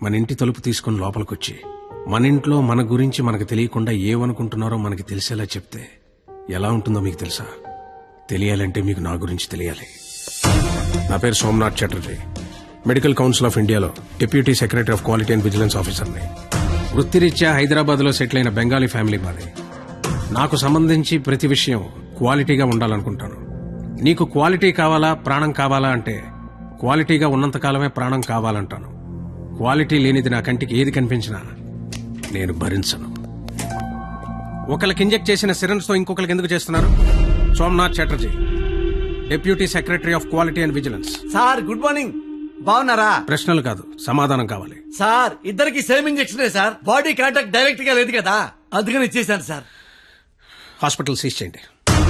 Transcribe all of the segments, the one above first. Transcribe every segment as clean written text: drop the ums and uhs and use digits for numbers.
మన ఇంటి తలుపు తీసుకుని లోపలికొచ్చి మన ఇంట్లో మన గురించి మనకు తెలియకుండా ఏమనుకుంటున్నారో మనకి తెలిసేలా చెప్తే ఎలా ఉంటుందో మీకు తెలుసా? తెలియాలంటే మీకు నా గురించి తెలియాలి. నా పేరు Somnath Chatterjee. Medical council of ఇండియాలో deputy secretary of quality and vigilance ఆఫీసర్ని. వృత్తిరీత్యా హైదరాబాద్ లో సెటిల్ అయిన బెంగాలీ ఫ్యామిలీ మాది. నాకు సంబంధించి ప్రతి విషయం క్వాలిటీగా ఉండాలనుకుంటాను. నీకు క్వాలిటీ కావాలా, ప్రాణం కావాలా అంటే క్వాలిటీగా ఉన్నంతకాలమే ప్రాణం కావాలంటాను. క్వాలిటీ లేనిది నా కంటికి ఏది కనిపించినా నేను భరించను. ఒకరికి ఇంజెక్ట్ చేసిన సిరంజ్ తో ఇంకొకరికి ఎందుకు చేస్తున్నారు? Somnath Chatterjee, deputy secretary of quality and vigilance. Sir good morning. బాగున్నారా? ప్రశ్నలు కాదు, సమాధానం కావాలి. సార్ ఇద్దరికి same injection sir. Body contact direct గా లేదు కదా, అందుకని ఇచ్చేసాను సార్. హాస్పిటల్ సీజ్ చేయండి.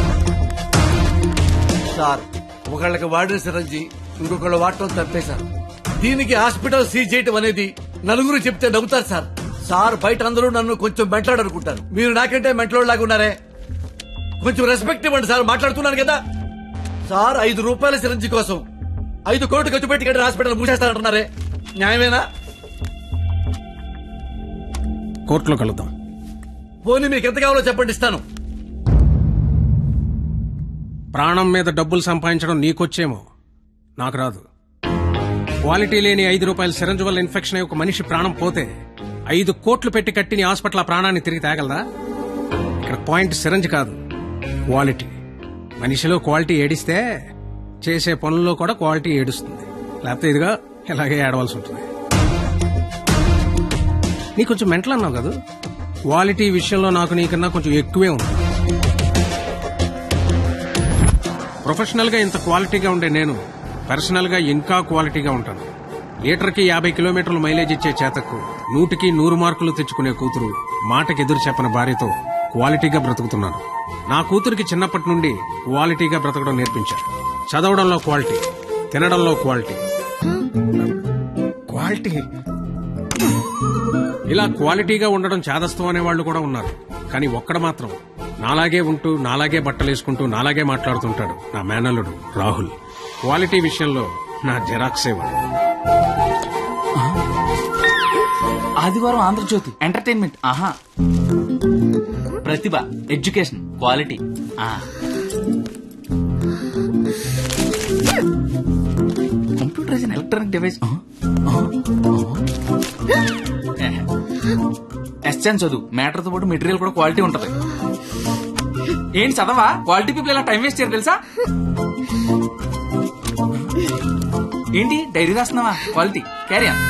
సార్ ఒకళ్ళకి వాడిన సిరంజి ఇంకొకళ్ళు వాడటం తప్పేశారు. దీనికి హాస్పిటల్ సీజ్ చేయటం అనేది నలుగురు చెప్తే నవ్వుతారు సార్. సార్ బయట అందరూ నన్ను కొంచెం మెంట్లాడు అనుకుంటారు. మీరు నాకంటే మెంట్లోలాగా ఉన్నారే, కొంచెం రెస్పెక్ట్ ఇవ్వండి సార్. మాట్లాడుతున్నాను కదా సార్. 5 రూపాయల సిరంజి కోసం 5 కోట్లు ఖర్చు పెట్టి కట్టిన హాస్పిటల్ మూసేస్తారంటున్నారే, న్యాయమేనా? కోర్టులో కలుద్దాం. పోనీ మీకు ఎంత కావాలో చెప్పండి, ఇస్తాను. ప్రాణం మీద డబ్బులు సంపాదించడం నీకొచ్చేమో, నాకు రాదు. క్వాలిటీ లేని 5 రూపాయల సిరంజ్ వల్ల ఇన్ఫెక్షన్ అయ్యి ఒక మనిషి ప్రాణం పోతే 5 కోట్లు పెట్టి కట్టిన హాస్పిటల్ ఆ ప్రాణాన్ని తిరిగి తేగలదా? ఇక్కడ పాయింట్ సిరంజ్ కాదు, క్వాలిటీ. మనిషిలో క్వాలిటీ ఏడిస్తే చేసే పనుల్లో కూడా క్వాలిటీ ఏడుస్తుంది. లేకపోతే ఇదిగా ఇలాగే ఏడవలసి ఉంటుంది. నీ కొంచెం మెంటల్ అన్నావు కదా, క్వాలిటీ విషయంలో నాకు నీకన్నా కొంచెం ఎక్కువే ఉంది. ప్రొఫెషనల్ గా ఇంత క్వాలిటీగా ఉండే నేను పర్సనల్ గా ఇంకా క్వాలిటీగా ఉంటాను. లీటర్కి 50 కిలోమీటర్లు మైలేజ్ ఇచ్చే చేతకు 100కి 100 మార్కులు తెచ్చుకునే కూతురు, మాటకి ఎదురు చెప్పని భార్యతో క్వాలిటీగా బ్రతుకుతున్నాను. నా కూతురికి చిన్నప్పటి నుండి క్వాలిటీగా బ్రతకడం నేర్పించారు. చదవడంలో క్వాలిటీ, తినడంలో క్వాలిటీ. క్వాలిటీ ఇలా క్వాలిటీగా ఉండడం చాదస్తం అనే వాళ్ళు కూడా ఉన్నారు. కానీ ఒక్కడ మాత్రం నాలాగే ఉంటూ, నాలాగే బట్టలేసుకుంటూ, నాలాగే మాట్లాడుతుంటాడు. నా మేనల్లుడు రాహుల్. క్వాలిటీ విషయంలో నా జెరాక్సే వాడు. ఆదివారం ఆంధ్రజ్యోతి ఎంటర్టైన్మెంట్, ఆహా, ప్రతిభ, education, quality. Computer is electronic device. SN చదువు, మ్యాటర్ తో పాటు మెటీరియల్ కూడా క్వాలిటీ ఉంటది. ఏంటి చదవా? క్వాలిటీ పీపుల్ ఇలా టైం వేస్ట్ చేయరు తెలుసా? ఏంటి డైరీ రాస్తున్నావా? Quality carry on.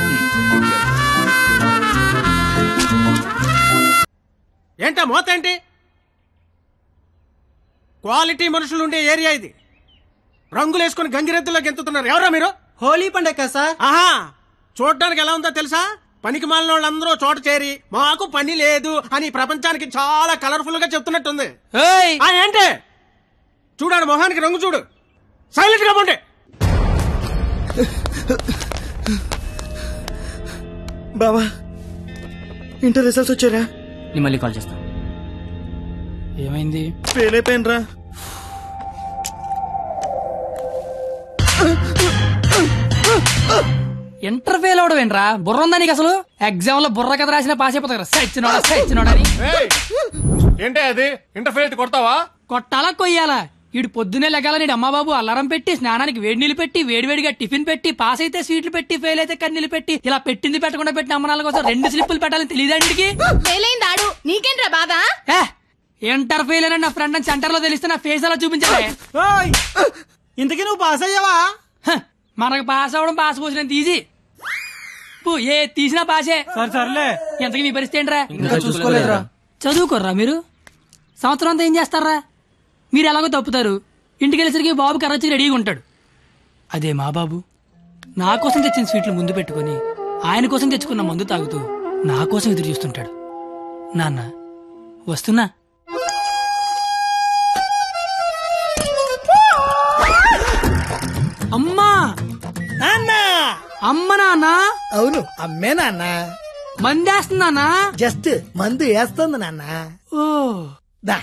ఏంటా మోత ఏంటి? క్వాలిటీ మనుషులు ఉండే ఏరియా ఇది. రంగులేసుకుని గంగిరెద్దులో గెంతుతున్నారు. ఎవరా మీరు? హోలీ పండగ సార్. ఆహా, చూడడానికి ఎలా ఉందో తెలుసా? పనికి మాలిన వాళ్ళందరూ చోట చేరి మాకు పని లేదు అని ప్రపంచానికి చాలా కలర్ఫుల్ గా చెప్తున్నట్టుంది. ఏంటి చూడాడు, మొహానికి రంగు చూడు. సైలెంట్ గా పోండి. బాబా ఇంటర్ రిజల్ట్స్ వచ్చారా? నేను మళ్ళీ కాల్ చేస్తాను. ఏమైంది? ఫెయిల్ అయిపోయినరా. ఇంటర్ ఫెయిల్ అవడం ఏంట్రా? బుర్ర ఉందా నీకు అసలు? ఎగ్జామ్ లో బుర్ర కథ రాసిన పాస్ అయిపోతా. సచ్చినోడని ఏంటే అది? ఇంటర్ ఫెయిల్ కొడతావా? కొట్టాలా కొయ్యాలా? ఈడు పొద్దునే లెగాల నీడు అమ్మాబాబు అల్లారం పెట్టి, స్నానానికి వేడి నీళ్ళు పెట్టి, వేడివేడిగా టిఫిన్ పెట్టి, పాస్ అయితే స్వీట్లు పెట్టి, ఫెయిల్ అయితే కన్నీళ్ళు పెట్టి, ఇలా పెట్టింది పెట్టకుండా పెట్టిన అమ్మనాల కోసం 2 స్లిప్పులు పెట్టాలని తెలియదండికి. నీకేంట్రా బాధ? ఇంటర్ ఫెయిల్ అని నా ఫ్రెండ్ అని సెంటర్ లో తెలిస్తే నా ఫేస్ అలా చూపించాలి. ఇంతకీ నువ్వు పాస్ అయ్యావా? మనకు పాస్ అవడం పాస్ పోసినంత ఈజీ. ఏ తీసినా పాసే. సర్లే. ఎంతకీ మీ పరిస్థితి ఏంట్రా? చూసుకోలేదురా. చదువుకోర్రా మీరు? సంవత్సరం అంతా ఏం చేస్తారా? మీరు ఎలాగో తప్పుతారు, ఇంటికి వెళ్ళేసరికి బాబు కర్రొచ్చి రెడీగా ఉంటాడు. అదే మా బాబు నా కోసం తెచ్చిన స్వీట్లు ముందు పెట్టుకుని, ఆయన కోసం తెచ్చుకున్న మందు తాగుతూ నా కోసం ఎదురు చూస్తుంటాడు. నాన్న వస్తున్నా. అమ్మా అమ్మ నాన్న. అవును అమ్మే నాన్న. మందేస్తున్నానా? జస్ట్ మందు వేస్తుంది నాన్న. ఓ దా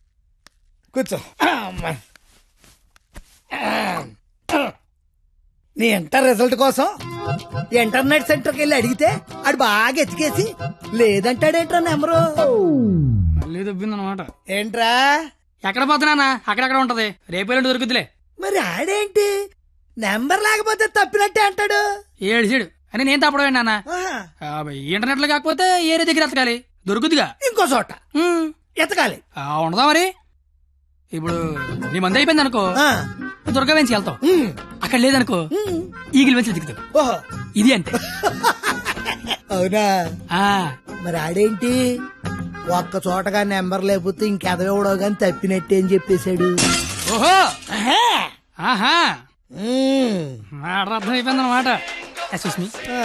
కూర్చో. నీ ఇంటర్ రిజల్ట్ కోసం ఇంటర్నెట్ సెంటర్ కి వెళ్ళి అడిగితే ఆడు బాగా ఎతికేసి లేదంటాడేంట్రా నెంబరు. మళ్ళీ దొబ్బిందనమాట. ఏంట్రా ఎక్కడ పోతున్నా అక్కడక్కడ ఉంటది, రేపు దొరుకుతులే. మరి ఆడేంటి నెంబర్ లేకపోతే తప్పినట్టే అంటాడు. ఏడు అని నేను తప్పడం నాన్న. ఆహా. ఇంటర్నెట్ లో కాకపోతే ఏరే దగ్గర ఎతకాలి, దొరుకుతుగా ఇంకో చోట ఎతకాలి. ఉండదా మరి? ఇప్పుడు నీ మంది అయిపోయింది అనుకో, ఆ. దుర్గా వెంచి వెళ్తావు. అక్కడ లేదనుకో ఈగిల్ వెంచి వెతుకుతావు. ఓహో ఇది అంతే. అవునా? ఆ మరి ఆడేంటి ఒక్క చోటగా నెంబర్ లేకపోతే ఇంకెదవడో గాని తప్పినట్టే అని చెప్పేశాడు. ఓహో ఆహా. ఆహా మాట అర్థం అయిపోయింది అనమాట. ఆ.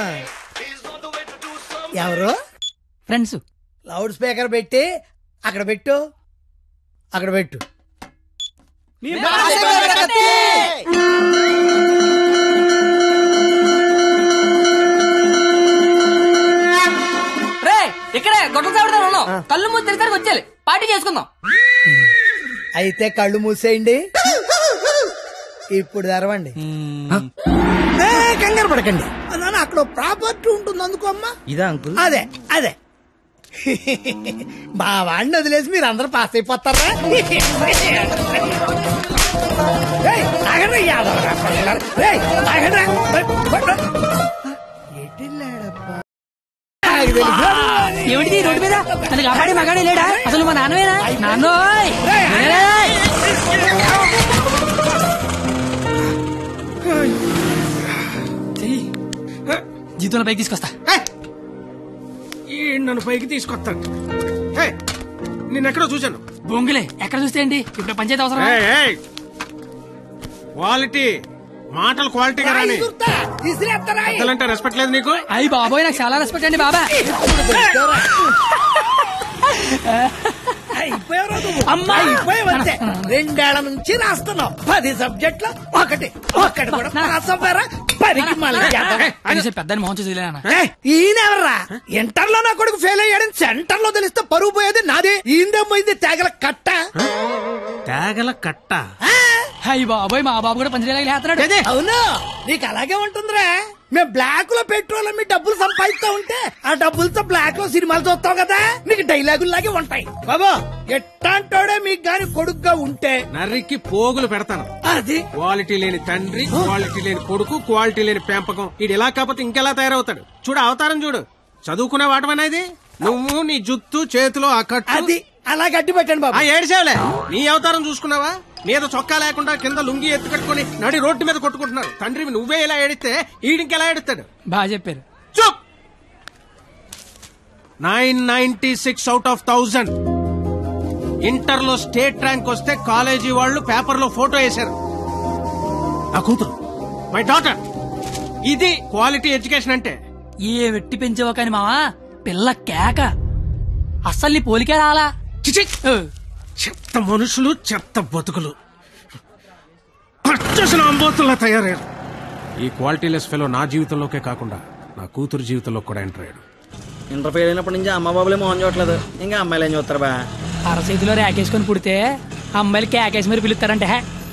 ఎవరు? ఫ్రెండ్స్. లౌడ్ స్పీకర్ పెట్టి అక్కడ పెట్టు, అక్కడ పెట్టు. రే ఇక్కడే గొడవ చావడం ఉన్నాం, కళ్ళు మూసి తెరిసరికి వచ్చేయాలి, పార్టీ చేసుకుందాం. అయితే కళ్ళు మూసేయండి, ఇప్పుడు తెరవండి. కంగారు పడకండి నాన్న, అక్కడ ప్రాపర్టీ ఉంటుంది అందుకో అమ్మా. ఇదా అంకుల్? అదే అదే మా వాడిని వదిలేసి మీరు అందరూ పాస్ అయిపోతారా? ఏయ్, ఆగండి, యాదవరా పిల్లలు. ఏయ్, ఆగండి. ఎటెళ్ళాడప్పా? నాకు తెలుసు. ఏమిటి రోడ్డు మీద అది కాపాడి మగాడే లేడా? అసలు మా నాన్నవేనా? నాన్నోయ్ జీతంలో పైకి తీసుకొస్తా. నన్ను పైకి తీసుకొస్తాను. నేనెక్కడో చూశాను. బొంగులే ఎక్కడ చూస్తే ఏంటి, ఇప్పుడు పంచాయతీ అవసరం. క్వాలిటీ మాటలు క్వాలిటీగా రాని. చూస్తా, విసిరేస్తారా? పెద్దలంటే రెస్పెక్ట్ లేదు నీకు? అయ్యి బాబోయ్, నాకు చాలా రెస్పెక్ట్ అండి బాబా. అయిపోయావు నువ్వు. అమ్మా! అయిపోయావంతే. 2 ఏళ్ల నుంచి రాస్తున్నావు 10 సబ్జెక్టులు, ఒకటి కూడా పాస్ అవ్వరా? 10కి మళ్ళీ పెద్దని మోహన్ చూసి ఈయనెవర్రా? ఇంటర్ లో నా కొడుకు ఫెయిల్ అయ్యాడని సెంటర్ లో తెలిస్తే పరువు పోయేది నాది. ఈయనదేమైంది తేగల కట్ట. తేగల కట్ట. అయ్యి బాబోయ్, మా బాబు కూడా పంచలేలాగా లేస్తున్నాడు. అవును, నీకు అలాగే ఉంటుందిరా. మేము బ్లాక్ లో పెట్రోల్ మీ డబ్బులు సంపాదిస్తా ఉంటే ఆ డబ్బులతో బ్లాక్ లో సినిమాలు చూస్తావు కదా, నీకు డైలాగుల్లాగే ఉంటాయి. బాబా ఎట్టాంటోడే మీకు గాని కొడుకుగా ఉంటే నర్రికి పోగులు పెడతాను. అది క్వాలిటీ లేని తండ్రి, క్వాలిటీ లేని కొడుకు, క్వాలిటీ లేని పెంపకం. ఇది ఇలా కాకపోతే ఇంకెలా తయారవుతాడు? చూడు అవతారం చూడు. చదువుకునే వాటమేనా ఇది? నువ్వు నీ జుత్తు చేతిలో ఆ కట్టు, అది అలా గట్టి పెట్టండి బాబా. ఏడిసేవలే. నీ అవతారం చూసుకున్నావా? మీద చొక్కా లేకుండా కింద లుంగి ఎత్తు కట్టుకుని నడి రోడ్డు మీద కొట్టుకుంటున్నారు. తండ్రివి నువ్వే ఇలా ఏడిస్తే ఈడింకెలా ఏడుస్తాడు? బాగా చెప్పారు. చూప్. 996 out of 1000. ఇంటర్ లో స్టేట్ ర్యాంక్ వస్తే కాలేజీ వాళ్ళు పేపర్ లో ఫోటో వేశారు. నా కూతురు, మై డాటర్. ఇది క్వాలిటీ ఎడ్యుకేషన్ అంటే. ఏ వెట్టి పెంచావో కాని మావా, పిల్ల కేక. అస్సలు నీ పోలికే రాలా. చిచి, చెత్త మనుషులు, చెత్త బతుకులు, పచ్చసిన అంబోతుల్లా తయారయ్యారు. ఈ క్వాలిటీలెస్ ఫెలో నా జీవితంలోకే కాకుండా నా కూతురు జీవితంలో కూడా ఎంటర్ అయ్యాడు. ఇంటర్ ఫెయిల్ అయినప్పటి నుంచి అమ్మ బాబులే మోహన్ చూడట్లేదు, ఇంకా అమ్మాయిలు ఏం చూస్తారు బా? అరచేతిలో ర్యాకేసుకొని పుడితే అమ్మాయిలు కేకేసి మరి పిలుస్తారంటే